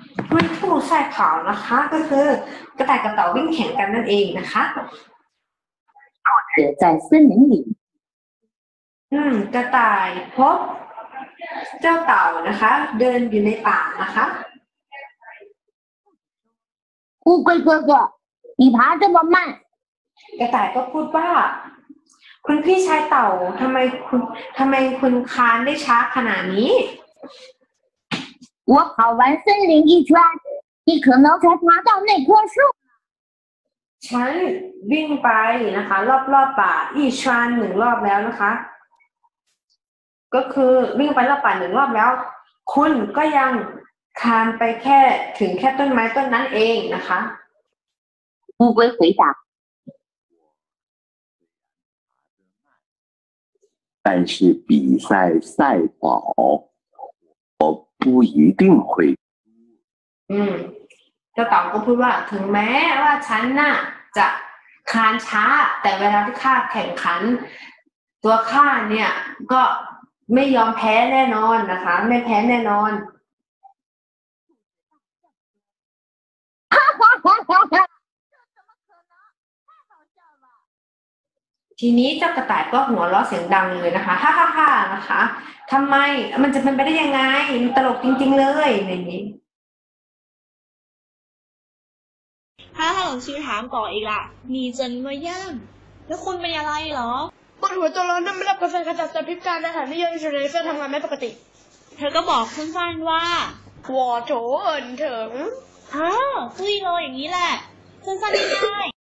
วิ่งคู่赛跑นะคะก็คือกระต่ายกับเต่าวิ่งแข่งกันนั่นเองนะคะ者在森林里กระต่ายพบเจ้าเต่านะคะเดินอยู่ในป่านะคะ乌龟哥哥你爬这么慢กระต่ายก็พูดว่าคุณพี่ชายเต่าทำไมคุณคานได้ช้าขนาดนี้我跑完森林一圈你可能才爬到那棵树ฉันวิ่งไปนะคะรอบป่าอีชานหนึ่งรอบแล้วนะคะก็คือวิ่งไปรอบป่าหนึ่งรอบแล้วคุณก็ยังคานไปแค่ถึงแค่ต้นไม้ต้นนั้นเองนะคะ乌龟回答但是比赛赛跑我不一定会เจ้าเต่าก็พูดว่าถึงแม้ว่าฉันน่ะจะคลานช้าแต่เวลาที่ข้าแข่งขันตัวข้าเนี่ยก็ไม่ยอมแพ้แน่นอนนะคะไม่แพ้แน่นอนทีนี้เจ้ากระต่ายก็หัวเราะเสียงดังเลยนะคะฮ่าฮ่าฮ่านะคะทำไมมันจะเป็นไปได้ยังไงมันตลกจริงๆเลยในนี้ถ้าหลงชื่อถามต่ออีกล่ะมีเจนมาย่างแล้วคุณเป็นอะไรเหรอปวดหัวตัวร้อนจนไม่รับกาแฟกระจัดพิการอาหารที่ย่อยสลายเพื่อทำงานไม่ปกติเธอก็บอกสั้นๆว่าหัวโถเอินเถิงตุ้ยเลยอย่างนี้แหละสั้นๆง่าย